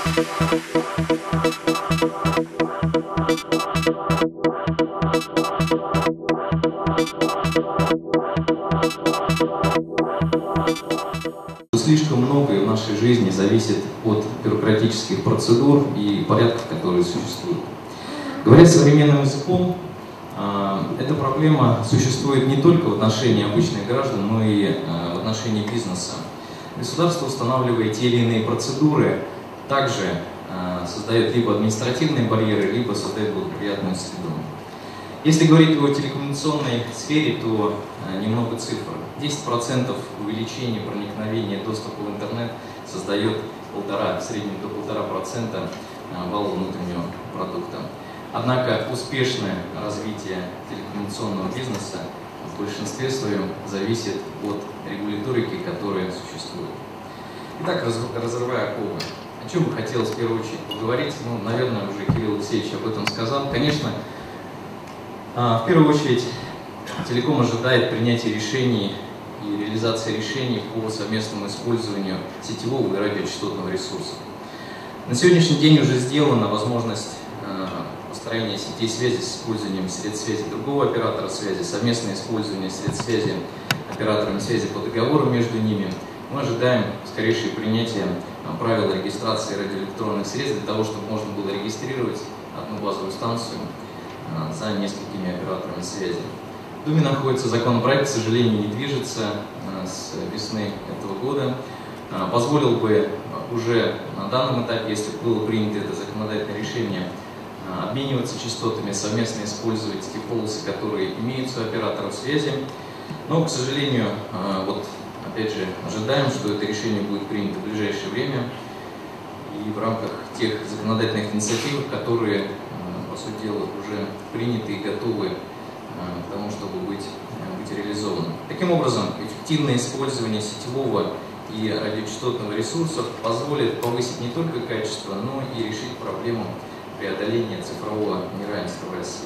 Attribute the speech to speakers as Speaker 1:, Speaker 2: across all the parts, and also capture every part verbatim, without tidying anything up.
Speaker 1: Слишком многое в нашей жизни зависит от бюрократических процедур и порядков, которые существуют. Говоря современным языком, эта проблема существует не только в отношении обычных граждан, но и в отношении бизнеса. Государство, устанавливая те или иные процедуры, также создает либо административные барьеры, либо создает благоприятную среду. Если говорить о телекоммуникационной сфере, то немного цифр. десять процентов увеличения проникновения доступа в интернет создает полтора, в среднем до полтора процента валового внутреннего продукта. Однако успешное развитие телекоммуникационного бизнеса в большинстве своем зависит от регуляторики, которая существует. Итак, разрывая оковы, о чем бы хотелось в первую очередь поговорить, ну, наверное, уже Кирилл Алексеевич об этом сказал. Конечно, в первую очередь Телеком ожидает принятия решений и реализации решений по совместному использованию сетевого и радиочастотного ресурсов. На сегодняшний день уже сделана возможность построения сетей связи с использованием средств связи другого оператора связи, совместное использование средств связи операторами связи по договору между ними. Мы ожидаем скорейшее принятие правил регистрации радиоэлектронных средств для того, чтобы можно было регистрировать одну базовую станцию за несколькими операторами связи. В Думе находится законопроект, к сожалению, не движется с весны этого года. Позволил бы уже на данном этапе, если было принято это законодательное решение, обмениваться частотами, совместно использовать те полосы, которые имеются у операторов связи. Но, к сожалению, вот опять же, ожидаем, что это решение будет принято в ближайшее время и в рамках тех законодательных инициатив, которые, по сути дела, уже приняты и готовы к тому, чтобы быть, быть реализованы. Таким образом, эффективное использование сетевого и радиочастотного ресурсов позволит повысить не только качество, но и решить проблему преодоления цифрового неравенства в России.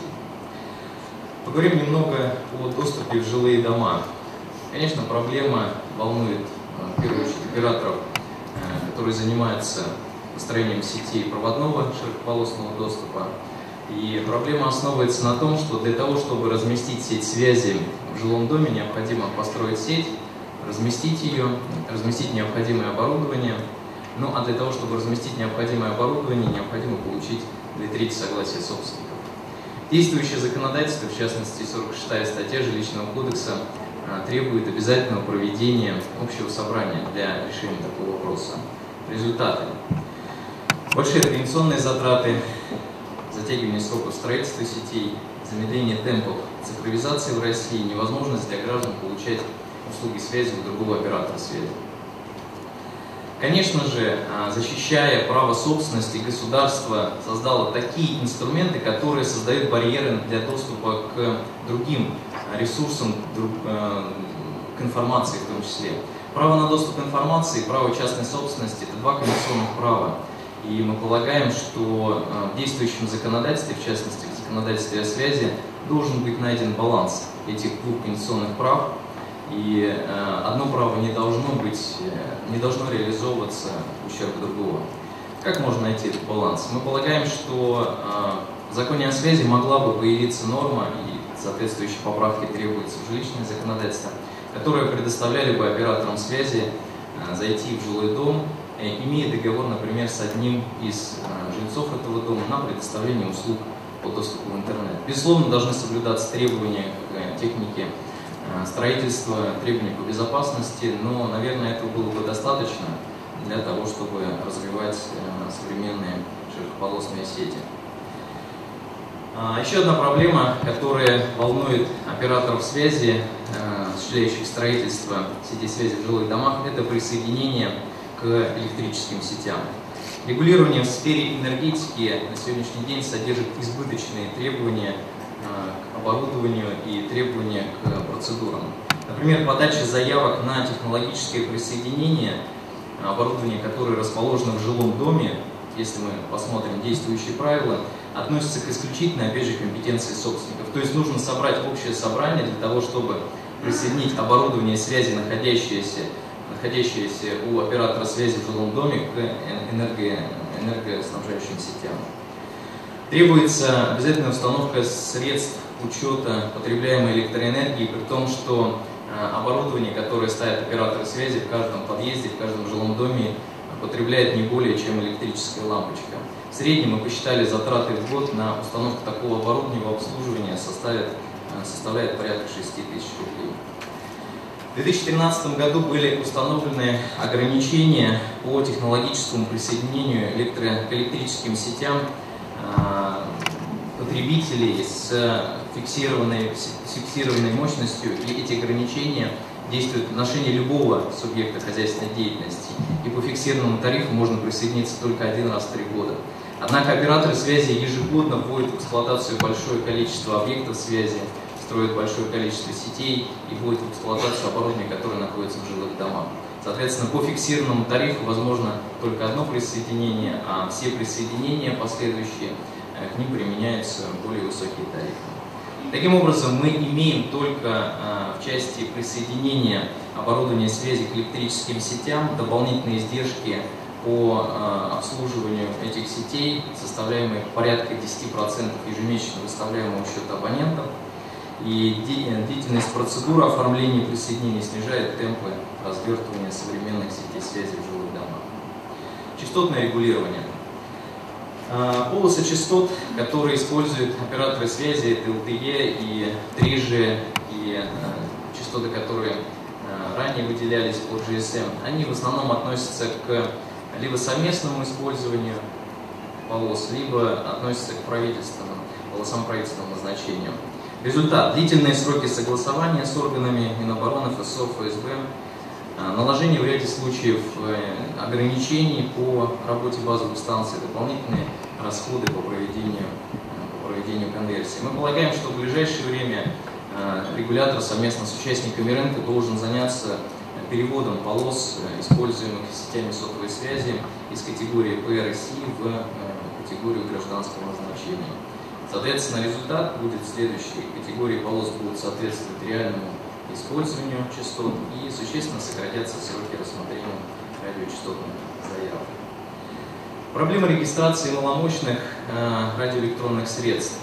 Speaker 1: Поговорим немного о доступе в жилые дома. Конечно, проблема волнует в первую очередь операторов, которые занимаются построением сетей проводного широкополосного доступа. И проблема основывается на том, что для того, чтобы разместить сеть связи в жилом доме, необходимо построить сеть, разместить ее, разместить необходимое оборудование. Ну а для того, чтобы разместить необходимое оборудование, необходимо получить две трети согласия собственников. Действующее законодательство, в частности сорок шестая статья Жилищного кодекса, требует обязательного проведения общего собрания для решения такого вопроса. Результаты. Большие организационные затраты, затягивание сроков строительства сетей, замедление темпов цифровизации в России, невозможность для граждан получать услуги связи у другого оператора связи. Конечно же, защищая право собственности, государство создало такие инструменты, которые создают барьеры для доступа к другим ресурсам, к информации в том числе. Право на доступ к информации и право частной собственности – это два конституционных права. И мы полагаем, что в действующем законодательстве, в частности в законодательстве о связи, должен быть найден баланс этих двух конституционных прав. И одно право не должно быть, не должно реализовываться в ущерб другого. Как можно найти этот баланс? Мы полагаем, что в законе о связи могла бы появиться норма, и соответствующие поправки требуются в жилищное законодательство, которые предоставляли бы операторам связи зайти в жилой дом, имея договор, например, с одним из жильцов этого дома на предоставление услуг по доступу в интернет. Безусловно, должны соблюдаться требования к технике строительства, требования по безопасности, но, наверное, этого было бы достаточно для того, чтобы развивать современные широкополосные сети. Еще одна проблема, которая волнует операторов связи, осуществляющих строительство сетей связи в жилых домах, это присоединение к электрическим сетям. Регулирование в сфере энергетики на сегодняшний день содержит избыточные требования к оборудованию и требования к процедурам. Например, подача заявок на технологическое присоединение оборудования, которое расположено в жилом доме, если мы посмотрим действующие правила, относится к исключительной, опять же, компетенции собственников. То есть нужно собрать общее собрание для того, чтобы присоединить оборудование связи, находящееся, находящееся у оператора связи в жилом доме, к энерго энергоснабжающим сетям. Требуется обязательная установка средств учета потребляемой электроэнергии, при том, что оборудование, которое ставят операторы связи в каждом подъезде, в каждом жилом доме, потребляет не более чем электрическая лампочка. В среднем мы посчитали затраты в год на установку такого оборудования в обслуживание составит, составляет порядка шести тысяч рублей. В две тысячи тринадцатом году были установлены ограничения по технологическому присоединению электро к электрическим сетям потребителей с фиксированной, с фиксированной мощностью, и эти ограничения действуют в отношении любого субъекта хозяйственной деятельности, и по фиксированному тарифу можно присоединиться только один раз в три года. Однако операторы связи ежегодно вводят в эксплуатацию большое количество объектов связи, строят большое количество сетей и вводят в эксплуатацию оборудование, которое находится в жилых домах. Соответственно, по фиксированному тарифу возможно только одно присоединение, а все присоединения последующие к ним применяются более высокие тарифы. Таким образом, мы имеем только в части присоединения оборудования связи к электрическим сетям дополнительные издержки по обслуживанию этих сетей, составляемые порядка десяти процентов ежемесячно выставляемого счета абонентов. И длительность процедуры оформления присоединения снижает темпы развертывания современных сетей связи в жилых домах. Частотное регулирование. Полосы частот, которые используют операторы связи, это эл тэ е и три джи, и частоты, которые ранее выделялись по джи эс эм, они в основном относятся к либо совместному использованию полос, либо относятся к правительственным, полосам правительственного назначения. Результат. Длительные сроки согласования с органами Минобороны, эф эс о, эф эс бэ, наложение в ряде случаев ограничений по работе базовых станций, дополнительные расходы по проведению, по проведению конверсии. Мы полагаем, что в ближайшее время регулятор совместно с участниками рынка должен заняться переводом полос, используемых сетями сотовой связи, из категории пэ эр эс и в категорию гражданского назначения. Соответственно, результат будет следующий. Категории полос будут соответствовать реальному использованию частот и существенно сократятся сроки рассмотрения радиочастотных заявок. Проблема регистрации маломощных э, радиоэлектронных средств.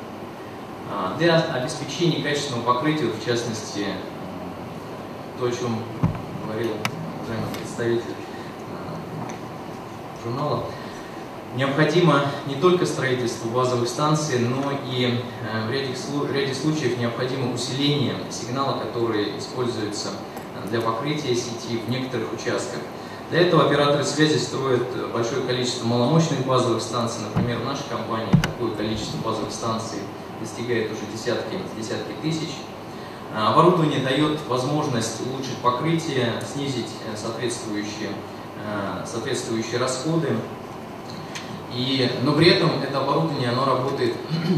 Speaker 1: Для обеспечения качественного покрытия, в частности, э, то, о чем говорил уважаемый представитель э, журнала, необходимо не только строительство базовых станций, но и в ряде, в ряде случаев необходимо усиление сигнала, который используется для покрытия сети в некоторых участках. Для этого операторы связи строят большое количество маломощных базовых станций. Например, в нашей компании такое количество базовых станций достигает уже десятки, десятки тысяч. Оборудование дает возможность улучшить покрытие, снизить соответствующие, соответствующие расходы. И, но при этом это оборудование оно работает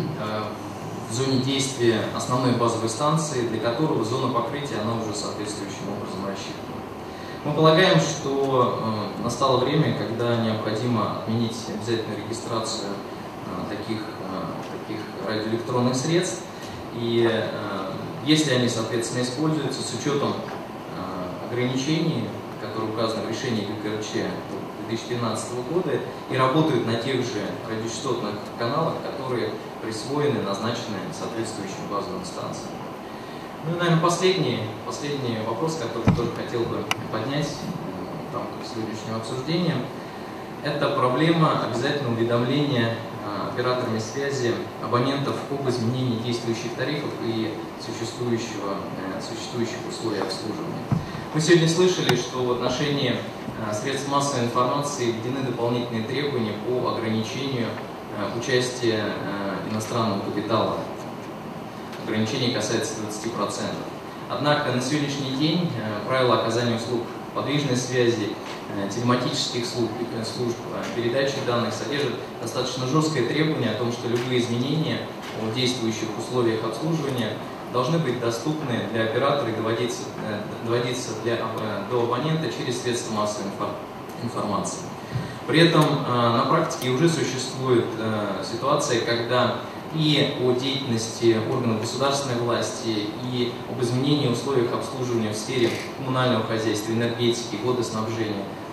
Speaker 1: в зоне действия основной базовой станции, для которого зона покрытия она уже соответствующим образом рассчитана. Мы полагаем, что э, настало время, когда необходимо отменить обязательную регистрацию э, таких, э, таких радиоэлектронных средств. И э, если они, соответственно, используются с учетом э, ограничений, которые указаны в решении гэ ка эр че две тысячи тринадцатого года, и работают на тех же радиочастотных каналах, которые присвоены, назначены соответствующим базовым станциям. Ну и, наверное, последний, последний вопрос, который тоже хотел бы поднять в рамках сегодняшнего обсуждения, это проблема обязательного уведомления операторами связи абонентов об изменении действующих тарифов и существующего, существующих условий обслуживания. Мы сегодня слышали, что в отношении средств массовой информации введены дополнительные требования по ограничению участия иностранного капитала. Ограничение касается двадцати процентов. Однако на сегодняшний день правила оказания услуг подвижной связи, телематических служб, служб передачи данных содержат достаточно жесткое требование о том, что любые изменения в действующих условиях обслуживания должны быть доступны для оператора и доводиться, доводиться для, до абонента через средства массовой информации. При этом на практике уже существует ситуация, когда и о деятельности органов государственной власти, и об изменении условий обслуживания в сфере коммунального хозяйства, энергетики, водоснабжения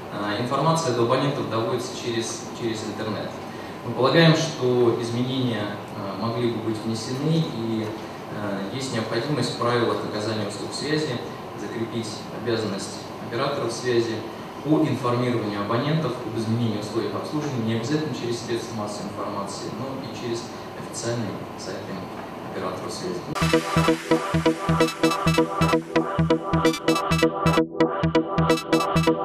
Speaker 1: информация до абонентов доводится через, через интернет. Мы полагаем, что изменения могли бы быть внесены, и есть необходимость в правилах оказания услуг связи закрепить обязанность операторов связи по информированию абонентов об изменении условий обслуживания, не обязательно через средства массовой информации, но и через официальные сайты операторов связи.